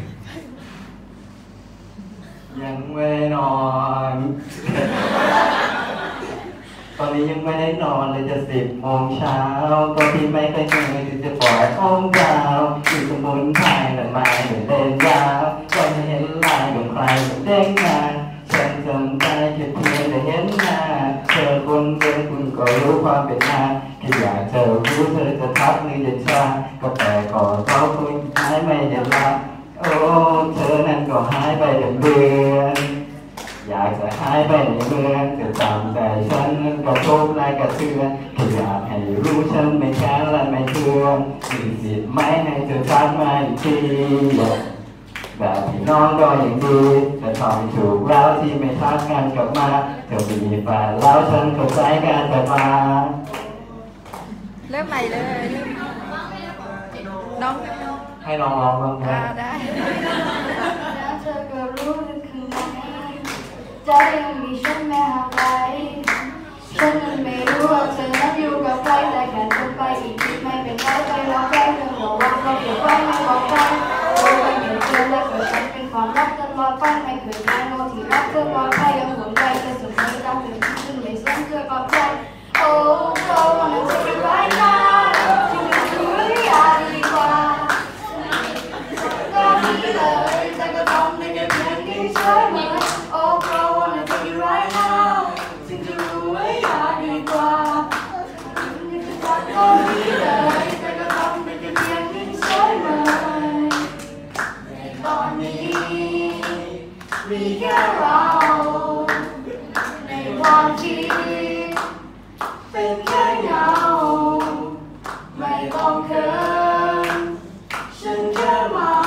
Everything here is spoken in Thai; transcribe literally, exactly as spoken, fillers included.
ยังไม่นอนตอนนี้ยังไม่ได้นอนเลยจะสิบโมงเช้าก็ที่ไม่เคยเหนื่อยที่จะปล่อยอ้อมยาวอยู่สมุนไพรแต่ไม่เดินยาวก็ไม่เห็นลายของใครเด้งมาฉันสนใจแค่เพียงแต่เห็นหน้าเธอคนเดินคุณก็รู้ความเป็นมาแค่อยากเธอรู้เธอจะทักหรือจะช้าก็แต่ก่อนเขาคุยหายไม่ได้ละโอ้เธอนั้นก็หายไปเป็นเดือนอยากจะหายไปในเมืองแต่จำแต่ฉันนั้นก็ทุกข์และกระเทือนแค่อยากให้รู้ฉันไม่แค้นและไม่เคืองมีสิทธิ์ไหมให้เธอทักมาอีกทีแบบพี่น้องก็ยังดีแต่ทำถูกแล้วที่ไม่ทักกันกลับมาเธอมีแฟนแล้วฉันเข้าใจกันแต่มาเริ่มใหม่เลยน้องให้น้องร้องบ้างไหมได้แล้วเธอก็รู้ลึกข้างในใจยังมีฉันไม่ห่างไกลฉันนั้นไม่รู้ว่าเธอนั้นอยู่กับใครแต่แค่เธอไปอีกทีไม่เป็นไรไปรอใครเธอบอกว่าเขาเก็บไว้ไม่บอกใครโอ้ยไม่เจอและเกิดฉันเป็นความรักตลอดไปไม่เคยแพ้โน้ที่รักเธอปลอดภัยยังห่วงใยเธอเสมอรักเธอที่ฉันไม่สนเธอปลอดภัยโอ้เขา wanna take it right now ที่มันดูไม่ยากดีกว่าก็ดีเลยแต่ก็ต้องได้แค่เพียงนี้ใช่ไหมโอ้เขา wanna take it right now ถึงจะรู้ว่ายากดีกว่าก็ดีเลยแต่ก็ต้องได้แค่เพียงนี้ใช่ไหมในตอนนี้มีแค่เราในความคิดเป็นแค่เงาไม่ต้องเขินฉันแค่มา